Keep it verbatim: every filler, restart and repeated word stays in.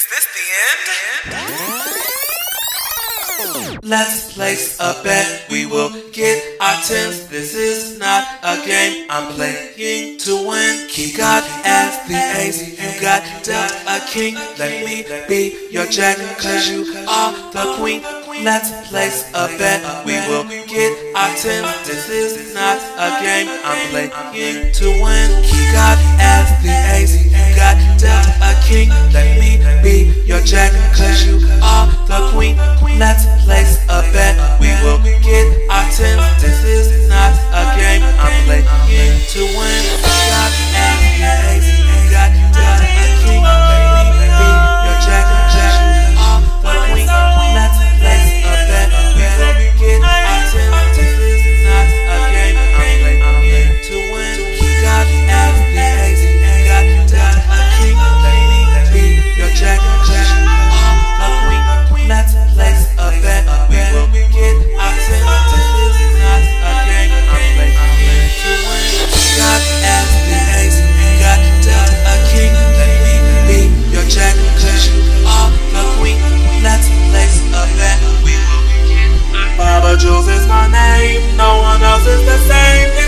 Is this the end? Let's place a bet, we will get our tens. This is not a game, I'm playing to win. Keep God as the ace, you got dealt a king. Let me be your jack, cause you are the queen. Let's place a bet, we will get our tens. This is not a game, I'm playing to win. Keep God as the ace, you got dealt a king. Let me be your jack, cause you are the queen. Let's place a bet, we will get our tens. This is not a game, I'm playing to win. God as the ace, you got dealt a king. Let me be your jack, cause you are the queen. Let's place a bet, we will get our tens. This is not a game, I'm playing to win. God as the ace, you got dealt a king. Let me be your jack, cause you are the queen. Let's place a bet, we will get our tens. This is not a game, I'm playing to win. God as the ace, you got dealt a king. Let me be your jack, cause you are the queen. Let's place a bet, we will get our tens. Baba Jules is my name, no one else is the same.